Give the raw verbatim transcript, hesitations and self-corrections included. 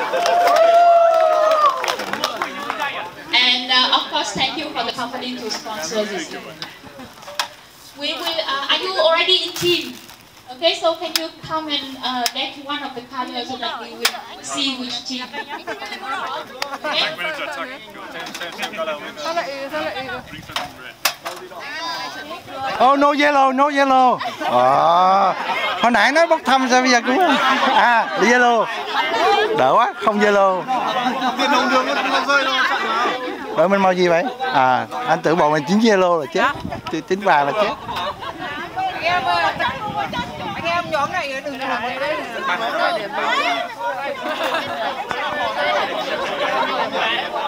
And uh, of course, thank you for the company to sponsor this event. We will. Uh, are you already in team? Okay, so can you come and uh, get one of the colors so that we will see which team? Okay. Oh, no yellow, no yellow. À, hồi nãy nói bốc thăm sao bây giờ cũng à yellow. Đỡ quá, không yellow. Rồi mình màu gì vậy? À, anh tưởng bọn mình chín yellow là chết, chín vàng là chết. Anh em nhóm này đừng làm cái đấy.